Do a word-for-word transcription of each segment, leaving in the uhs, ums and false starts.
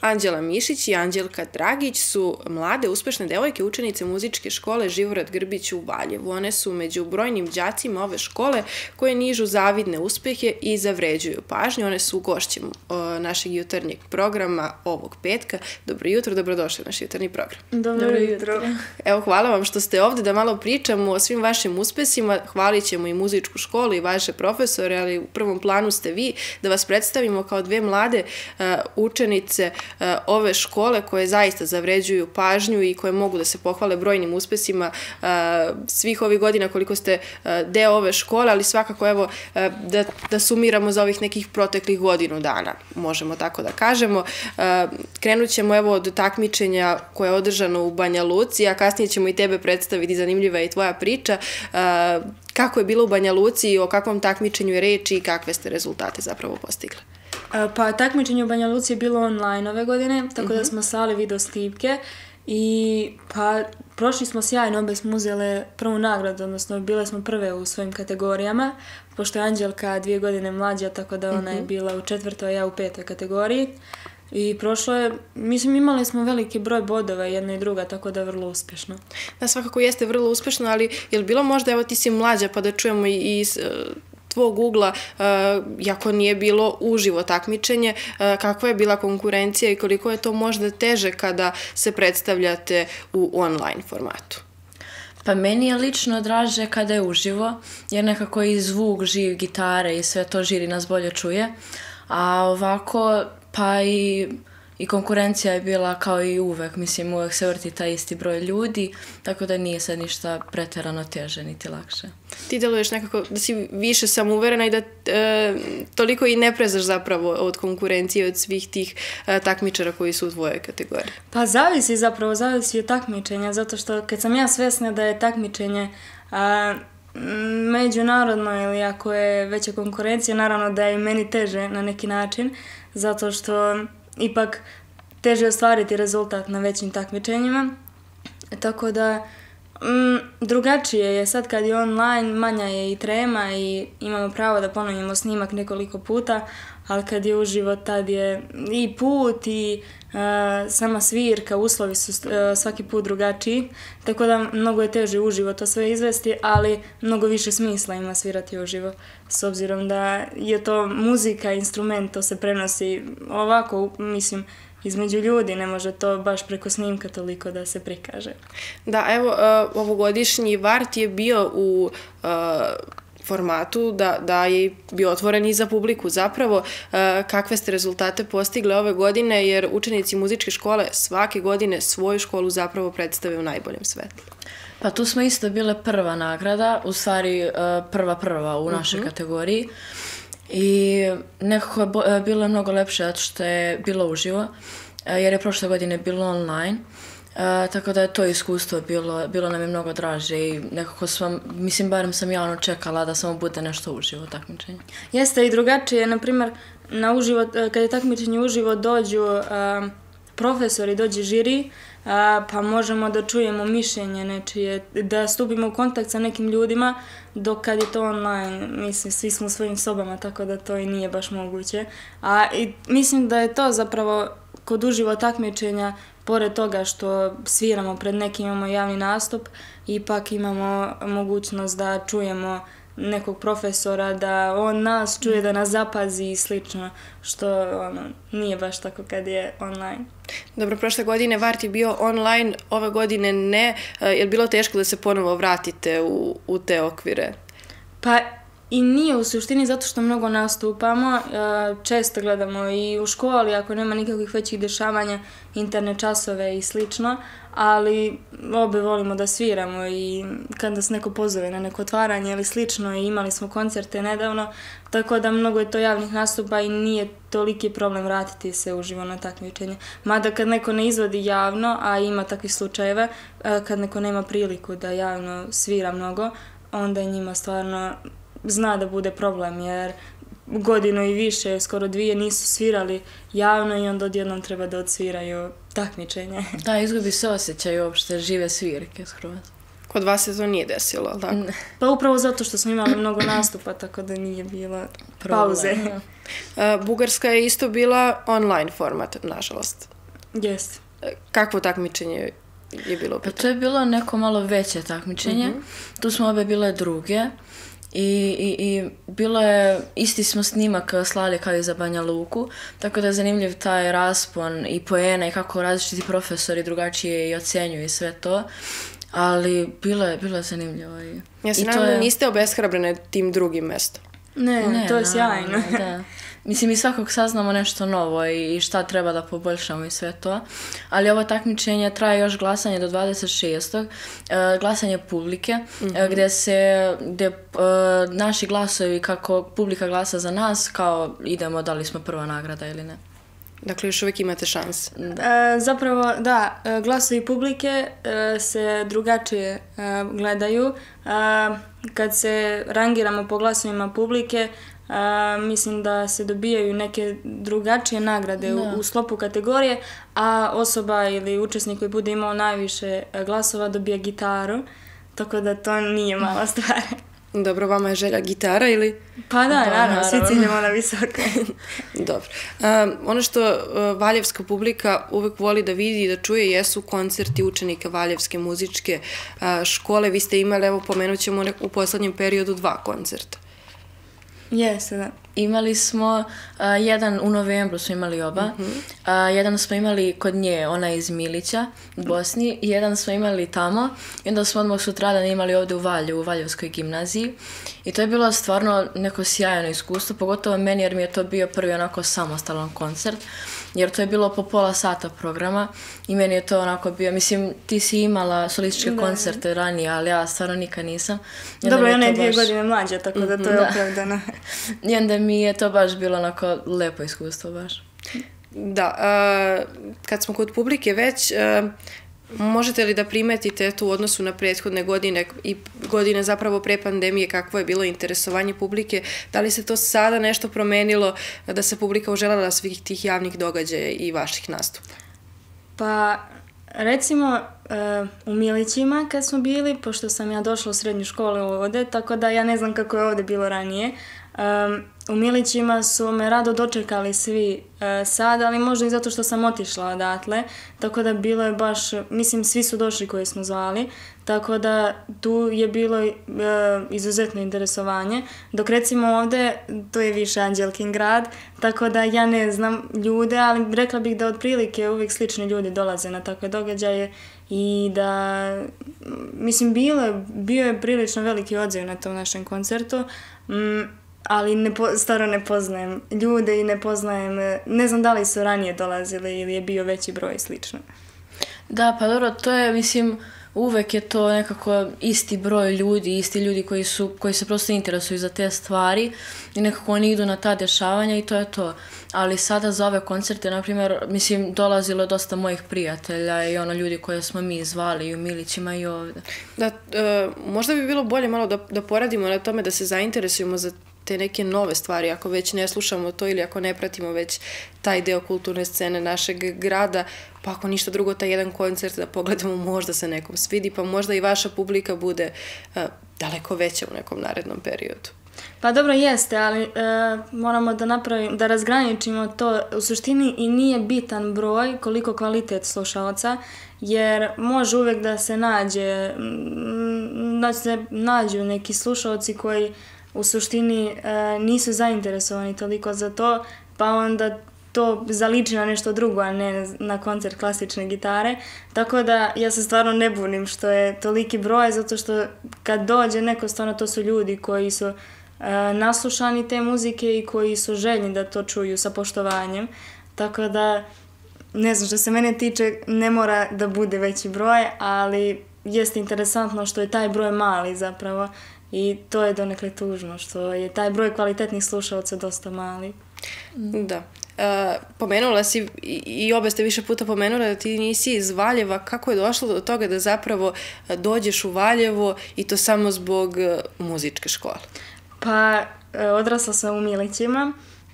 Anđela Mišić i Anđelka Dragić su mlade, uspešne devojke, učenice muzičke škole Živorad Grbić u Valjevu. One su među brojnim đacima ove škole koje nižu zavidne uspehe i zavređuju pažnju. One su gošćem našeg jutarnjeg programa ovog petka. Dobro jutro, dobrodošli u naš jutarnji program. Dobro jutro. Evo, hvala vam što ste ovde da malo pričamo o svim vašim uspesima. Hvalit ćemo i muzičku školu i vaše profesore, ali u prvom planu ste vi, da vas predstavimo kao dve mlade učenice ove škole koje zaista zavređuju pažnju i koje mogu da se pohvale brojnim uspesima svih ovih godina koliko ste deo ove škole, ali svakako evo da, da sumiramo za ovih nekih proteklih godinu dana, možemo tako da kažemo. Krenut ćemo evo od takmičenja koje je održano u Banja Luci, a kasnije ćemo i tebe predstaviti, zanimljiva je i tvoja priča. Kako je bilo u Banja Luci, o kakvom takmičenju je reč i kakve ste rezultate zapravo postigli? Pa takmičenje u Banja Luci je bilo online ove godine, tako da smo slali video snimke i pa prošli smo sjajno, obe smo uzele prvu nagradu, odnosno bile smo prve u svojim kategorijama, pošto je Anđelka dvije godine mlađa, tako da ona je bila u četvrtoj, a ja u petoj kategoriji. I prošlo je, mislim, imali smo veliki broj bodova jedna i druga, tako da je vrlo uspješno. Da, svakako jeste vrlo uspješno, ali je li bilo možda, evo ti si mlađa, pa da čujemo i iz tvog ugla, jako nije bilo uživo takmičenje, kakva je bila konkurencija i koliko je to možda teže kada se predstavljate u online formatu? Pa meni je lično draže kada je uživo, jer nekako i zvuk, živ, gitare i sve to žiri nas bolje čuje, a ovako pa i, i konkurencija je bila kao i uvek, mislim uvek se vrti taj isti broj ljudi, tako da nije sad ništa preterano teže niti lakše. Ti deluješ nekako da si više samouverena i da e, toliko i ne prezaš zapravo od konkurencije, od svih tih e, takmičara koji su u tvojoj kategoriji. Pa zavisi zapravo, zavisi od takmičenja, zato što kad sam ja svesna da je takmičenje a, međunarodno ili ako je veća konkurencija, naravno da je i meni teže na neki način, zato što ipak teže ostvariti rezultat na većim takmičenjima. Tako da mm, drugačije je sad kad je online, manja je i trema i imamo pravo da ponovimo snimak nekoliko puta, ali kad je uživo tad je i put i uh, sama svirka, uslovi su uh, svaki put drugačiji, tako da mnogo je teže uživo to sve izvesti, ali mnogo više smisla ima svirati uživo, s obzirom da je to muzika, instrument, to se prenosi ovako, mislim, između ljudi, ne može to baš preko snimka toliko da se prikaže. Da, evo, uh, ovogodišnji Vart je bio u uh, formatu da, da je bio otvoren i za publiku. Zapravo, kakve ste rezultate postigle ove godine, jer učenici muzičke škole svake godine svoju školu zapravo predstave u najboljem svetlu. Pa tu smo isto bile prva nagrada, u stvari prva prva u našoj uh-huh. kategoriji. I nekako je bilo mnogo lepše zato što je bilo uživo, jer je prošle godine bilo online. Uh, tako da je to iskustvo bilo, bilo nam je mnogo draže i nekako sam, mislim, barem sam javno čekala da samo bude nešto uživo takmičenje. Jeste i drugačije, na primjer, na uživo, kad je takmičenje uživo dođu uh, profesori, dođe žiri, uh, pa možemo da čujemo mišljenje nečije, da stupimo u kontakt sa nekim ljudima, dok kad je to online, mislim, svi smo u svojim sobama, tako da to i nije baš moguće. A i mislim da je to zapravo kod uživo takmičenja, pored toga što sviramo pred nekim, imamo javni nastup, ipak imamo mogućnost da čujemo nekog profesora, da on nas čuje, da nas zapazi i slično, što ono, nije baš tako kad je online. Dobro, prošle godine Vart je bio online, ove godine ne. Je li bilo teško da se ponovo vratite u, u te okvire? Pa i nije u suštini zato što mnogo nastupamo, često gledamo i u školi ako nema nikakvih većih dešavanja, internet časove i slično, ali obe volimo da sviramo i kad nas neko pozove na neko otvaranje ili slično i imali smo koncerte nedavno, tako da mnogo je to javnih nastupa i nije toliki problem vratiti se uživo na takmičenje. Mada kad neko ne izvodi javno, a ima takvih slučajeva, kad neko nema priliku da javno svira mnogo, onda je njima stvarno zna da bude problem, jer godinu i više, skoro dvije, nisu svirali javno i onda odjednom treba da odsviraju takmičenje. Da, izgubi se osjećaj uopšte žive svirke skroz. Kod vas se to nije desilo, ali tako? Pa upravo zato što smo imali mnogo nastupa, tako da nije bila pauze. Bugarska je isto bila online format, nažalost. Jest. Kakvo takmičenje je bilo? Pa to je bilo neko malo veće takmičenje. Mm-hmm. Tu smo obe bile druge. I, i, i bilo je, isti smo snimak slali kao i za Banja Luku, tako da je zanimljiv taj raspon i poena i kako različiti profesori drugačije i ocjenjuju i sve to, ali bilo je, bilo je zanimljivo. I, ja se nadam da niste obeshrabrene tim drugim mestom. Ne, ne, to je sjajno. Da. Mislim, i svakog saznamo nešto novo i šta treba da poboljšamo i sve to. Ali ovo takmičenje traje još glasanje do dvadeset šestog E, glasanje publike, mm-hmm. e, gdje se, gdje e, naši glasovi, kako publika glasa za nas, kao idemo da li smo prva nagrada ili ne. Dakle, još uvijek imate šanse. E, zapravo, da, glasovi publike e, se drugačije e, gledaju. E, kad se rangiramo po glasovima publike, Uh, mislim da se dobijaju neke drugačije nagrade u, u sklopu kategorije, a osoba ili učesnik koji bude imao najviše glasova dobija gitaru, tako da to nije mala stvar. Dobro, vama je želja gitara ili? Pa da, da naravno, svi ciljemo na visoke. Dobro. Um, ono što uh, valjevska publika uvek voli da vidi i da čuje jesu koncerti učenika Valjevske muzičke uh, škole. Vi ste imali, evo pomenut ćemo u poslednjem periodu dva koncerta. Jeste, da. Imali smo, uh, jedan u novembru smo imali oba, mm-hmm. uh, jedan smo imali kod nje, ona iz Milića, u Bosni, i jedan smo imali tamo i onda smo odmah sutradan imali ovdje u Valju, u Valjevskoj gimnaziji i to je bilo stvarno neko sjajno iskustvo, pogotovo meni jer mi je to bio prvi onako samostalan koncert, jer to je bilo po pola sata programa i meni je to onako bio, mislim, ti si imala solističke da. koncerte ranije, ali ja stvarno nikad nisam. Dobro, ona je dvije baš... godine mlađa, tako da to je da. opravdano. I onda mi je to baš bilo onako lepo iskustvo baš. Da, uh, kad smo kod publike već, uh, možete li da primetite tu u odnosu na prethodne godine i godine zapravo pre pandemije kakvo je bilo interesovanje publike, da li se to sada nešto promenilo da se publika uželjela svih tih javnih događaja i vaših nastupa? Pa, recimo, uh, u Milićima kad smo bili, pošto sam ja došla u srednju školu ovdje, tako da ja ne znam kako je ovdje bilo ranije, Um, u Milićima su me rado dočekali svi uh, sad, ali možda i zato što sam otišla odatle, tako da bilo je baš, mislim, svi su došli koji smo zvali, tako da tu je bilo uh, izuzetno interesovanje, dok recimo ovdje, to je više Anđelkin grad, tako da ja ne znam ljude, ali rekla bih da otprilike uvijek slični ljudi dolaze na takve događaje i da, mislim, bilo, bio je prilično veliki odziv na tom našem koncertu, mm, ali ne po, staro ne poznajem ljude i ne poznajem, ne znam da li su ranije dolazili ili je bio veći broj i slično. Da, pa dobro, to je, mislim, uvek je to nekako isti broj ljudi, isti ljudi koji su, koji se prosto interesuju za te stvari i nekako oni idu na ta dešavanja i to je to. Ali sada za ove koncerte, na primjer, mislim, dolazilo je dosta mojih prijatelja i ono ljudi koje smo mi zvali i u Milićima i ovdje. Da, e, možda bi bilo bolje malo da, da poradimo na tome da se zainteresujemo za te neke nove stvari, ako već ne slušamo to ili ako ne pratimo već taj deo kulturne scene našeg grada, pa ako ništa drugo, taj jedan koncert da pogledamo, možda se nekom svidi, pa možda i vaša publika bude uh, daleko veća u nekom narednom periodu. Pa dobro jeste, ali e, moramo da napravimo, da razgraničimo to. U suštini i nije bitan broj koliko kvalitet slušalca, jer može uvijek da se nađe, da se nađu neki slušalci koji u suštini e, nisu zainteresovani toliko za to, pa onda to zaliči na nešto drugo, a ne na koncert klasične gitare. Tako da ja se stvarno ne bunim što je toliki broj, zato što kad dođe neko, stvarno to su ljudi koji su e, naslušani te muzike i koji su željni da to čuju sa poštovanjem. Tako da, ne znam, što se mene tiče, ne mora da bude veći broj, ali jeste interesantno što je taj broj mali zapravo. I to je donekle tužno, što je taj broj kvalitetnih slušalca dosta mali. Da. E, pomenula si, i, i obe ste više puta pomenula da ti nisi iz Valjeva. Kako je došlo do toga da zapravo dođeš u Valjevo i to samo zbog muzičke škole? Pa, odrasla sam u Milićima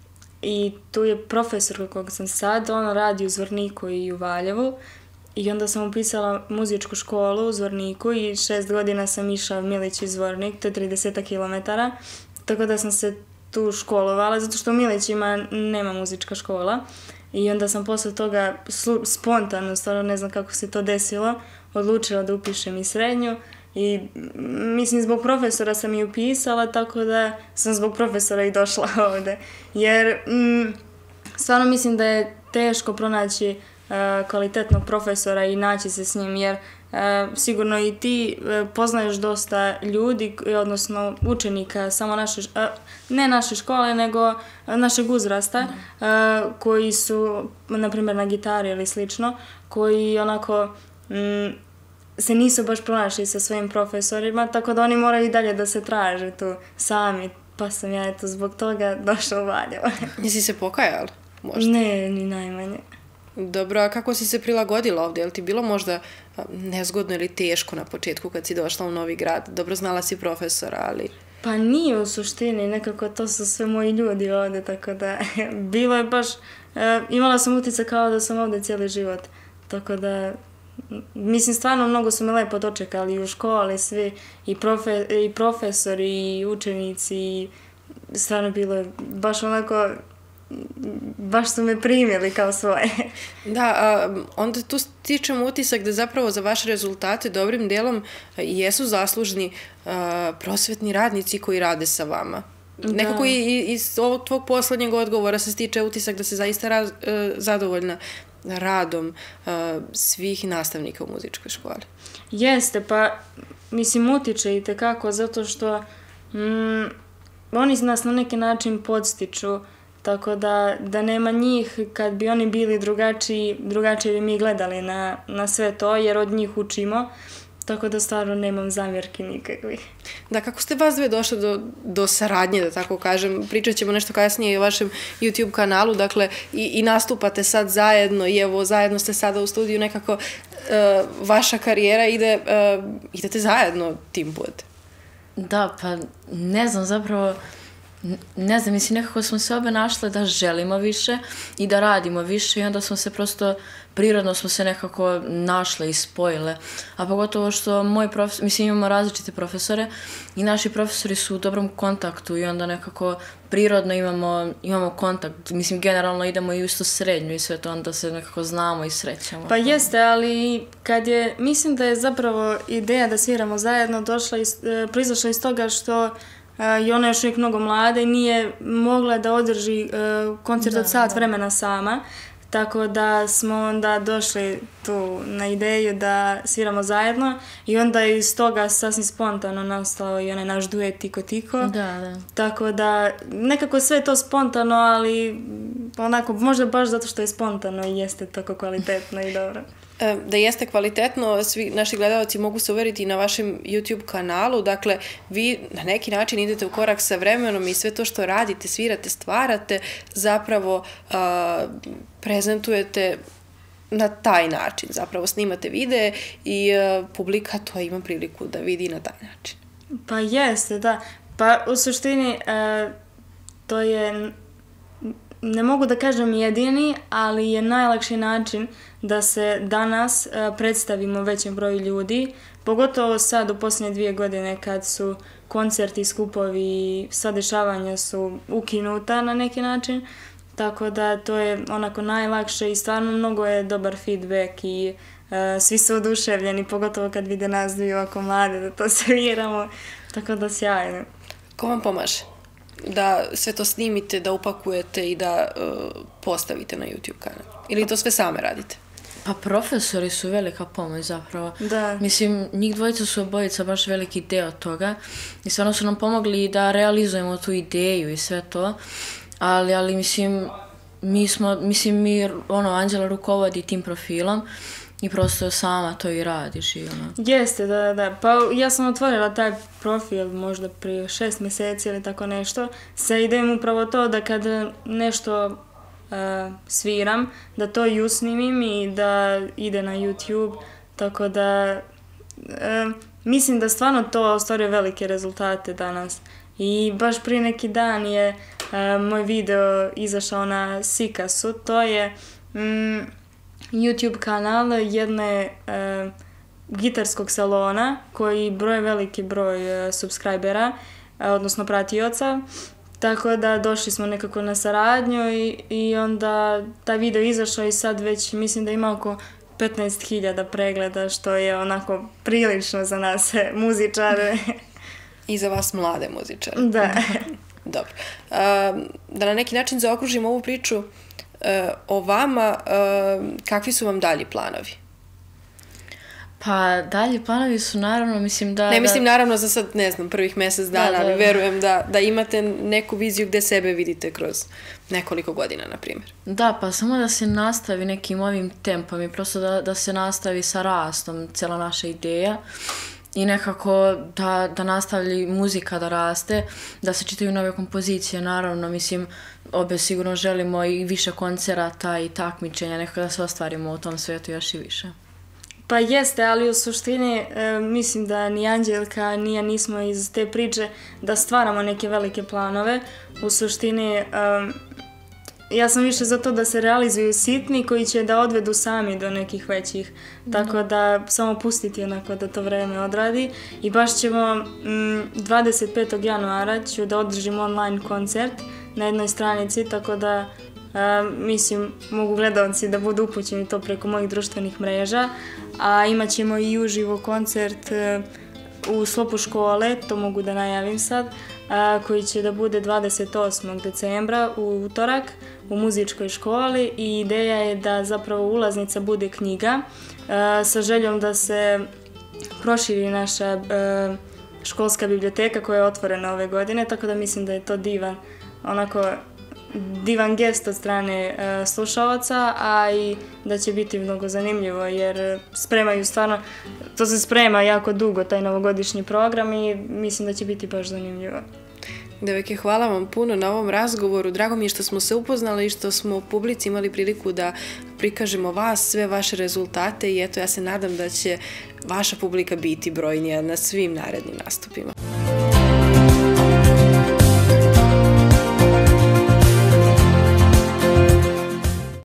i tu je profesor kog sam sad, on radi u Zvorniku i u Valjevu. I onda sam upisala muzičku školu u Zvorniku i šest godina sam išla Milić i Zvornik, to je trideset kilometara, tako da sam se tu školovala, zato što u Milićima nema muzička škola. i onda sam posle toga spontano, stvarno ne znam kako se to desilo, odlučila da upišem i srednju i mislim zbog profesora sam i upisala, tako da sam zbog profesora i došla ovde. Jer mm, stvarno mislim da je teško pronaći uh, kvalitetnog profesora i naći se s njim, jer uh, sigurno i ti uh, poznaješ dosta ljudi, odnosno učenika, samo naše, uh, ne naše škole, nego našeg uzrasta, uh, koji su, na primjer, na gitari ili slično, koji onako mm, se nisu baš pronašli sa svojim profesorima, tako da oni moraju i dalje da se traže tu sami, pa sam ja eto zbog toga došla u Valjevo. Nisi se pokajala? Možda? Ne, ni najmanje. Dobro, a kako si se prilagodila ovdje? Je li ti bilo možda nezgodno ili teško na početku kad si došla u novi grad? Dobro, znala si profesora, ali... Pa nije u suštini, nekako to su sve moji ljudi ovdje, tako da bilo je baš... E, imala sam utisak kao da sam ovdje cijeli život, tako da... Mislim, stvarno mnogo su me lepo dočekali i u školi, svi, i, profe, i profesori, i učenici, i stvarno bilo je baš onako, baš su me primjeli kao svoje. Da, a, onda tu stičem utisak da zapravo za vaše rezultate dobrim delom jesu zaslužni a, prosvetni radnici koji rade sa vama. Da. Nekako i iz ovog tvog poslednjeg odgovora se stiče utisak da se zaista raz, a, zadovoljna radom uh, svih nastavnika u muzičkoj školi. Jeste, pa mislim utiče i tekako zato što mm, oni nas na neki način podstiču, tako da, da nema njih kad bi oni bili drugačiji, drugačije bi mi gledali na, na sve to jer od njih učimo. Tako da stvarno nemam zamjerki nikakvih. Da, kako ste vas dve došli do, do saradnje, da tako kažem? Pričat ćemo nešto kasnije i o vašem YouTube kanalu, dakle, i, i nastupate sad zajedno i evo, zajedno ste sada u studiju, nekako uh, vaša karijera ide, uh, idete zajedno tim put. Da, pa ne znam, zapravo, ne znam, mislim, nekako smo se obe našle da želimo više i da radimo više i onda smo se prosto, prirodno smo se nekako našle i spojile. A pogotovo što moj profesor, mislim, imamo različite profesore i naši profesori su u dobrom kontaktu i onda nekako prirodno imamo, imamo kontakt. Mislim, generalno idemo i u isto srednju i sve to, onda se nekako znamo i srećemo. Pa jeste, ali kad je, mislim da je zapravo ideja da sviramo zajedno došla iz, proizašla iz toga što i ona je još uvijek mnogo mlada i nije mogla da održi uh, koncert da, od sat da. vremena sama. Tako da smo onda došli tu na ideju da sviramo zajedno i onda je iz toga sasvim spontano nastao i onaj naš duet Tiko Tiko. Da, da. Tako da nekako sve je to spontano, ali onako možda baš zato što je spontano i jeste tako kvalitetno i dobro. Da jeste kvalitetno, svi naši gledalci mogu se uveriti i na vašem YouTube kanalu, dakle, vi na neki način idete u korak sa vremenom i sve to što radite, svirate, stvarate, zapravo uh, prezentujete na taj način, zapravo snimate videe i uh, publika to ima priliku da vidi na taj način. Pa jeste, da. Pa u suštini uh, to je... Ne mogu da kažem jedini, ali je najlakši način da se danas uh, predstavimo većem broju ljudi, pogotovo sad u posljednje dvije godine kad su koncerti, skupovi i sva dešavanja su ukinuta na neki način, tako da to je onako najlakše i stvarno mnogo je dobar feedback i uh, svi su oduševljeni, pogotovo kad vide nas dvije ovako mlade da to sviramo, tako da sjajno. Ko vam pomaže da sve to snimite, da upakujete i da uh, postavite na YouTube kanal? Ili to sve same radite? Pa profesori su velika pomoć zapravo. Da. Mislim, njih dvojica su obojica baš veliki deo toga i stvarno su nam pomogli da realizujemo tu ideju i sve to, ali, ali mislim, mi smo, mislim, mi, ono, Anđela rukovodi tim profilom i prosto sama to i radiš i ono. Jeste, da, da. Pa ja sam otvorila taj profil možda prije šest mjeseci ili tako nešto, sa idejom upravo to da kad nešto uh, sviram, da to i usnimim i da ide na YouTube, tako da uh, mislim da stvarno to ostvaruje velike rezultate danas. I baš prije neki dan je uh, moj video izašao na Sikasu, to je mm, YouTube kanal jedne uh, gitarskog salona koji broje veliki broj uh, subscribera, uh, odnosno pratioca. Tako da došli smo nekako na saradnju i, i onda taj video izašao i sad već mislim da ima oko petnaest hiljada pregleda, što je onako prilično za nas muzičare. I za vas mlade muzičare. Da. Dobro. Uh, da na neki način zaokružimo ovu priču uh, o vama, uh, kakvi su vam dalji planovi? Pa dalji planovi su naravno, mislim da... Ne mislim naravno za sad, ne znam, prvih mjesec dana, da, da, ali verujem da, da imate neku viziju gde sebe vidite kroz nekoliko godina, na primjer. Da, pa samo da se nastavi nekim ovim tempom i prosto da, da se nastavi sa rastom cijela naša ideja i nekako da, da nastavi muzika da raste, da se čitaju nove kompozicije, naravno, mislim, obe sigurno želimo i više koncerata i takmičenja, nekako da se ostvarimo u tom svijetu još i više. Pa jeste, ali u suštini e, mislim da ni Anđelka ni ja nismo iz te priče da stvaramo neke velike planove. U suštini e, ja sam više za to da se realizuju sitni koji će da odvedu sami do nekih većih. Tako da samo pustiti onako da to vreme odradi. I baš ćemo m, dvadeset petog januara ću da održim online koncert na jednoj stranici, tako da Uh, mislim, mogu gledalci da budu upućeni to preko mojih društvenih mreža, a imat ćemo i uživo koncert uh, u sklopu škole, to mogu da najavim sad, uh, koji će da bude dvadeset osmog decembra u utorak u muzičkoj školi i ideja je da zapravo ulaznica bude knjiga uh, sa željom da se proširi naša uh, školska biblioteka koja je otvorena ove godine, tako da mislim da je to divan, onako divan gest od strane uh, slušalaca, a i da će biti mnogo zanimljivo jer spremaju stvarno, to se sprema jako dugo taj novogodišnji program i mislim da će biti baš zanimljivo. Devojke, hvala vam puno na ovom razgovoru. Drago mi je što smo se upoznali i što smo u publici imali priliku da prikažemo vas, sve vaše rezultate i eto, ja se nadam da će vaša publika biti brojnija na svim narednim nastupima.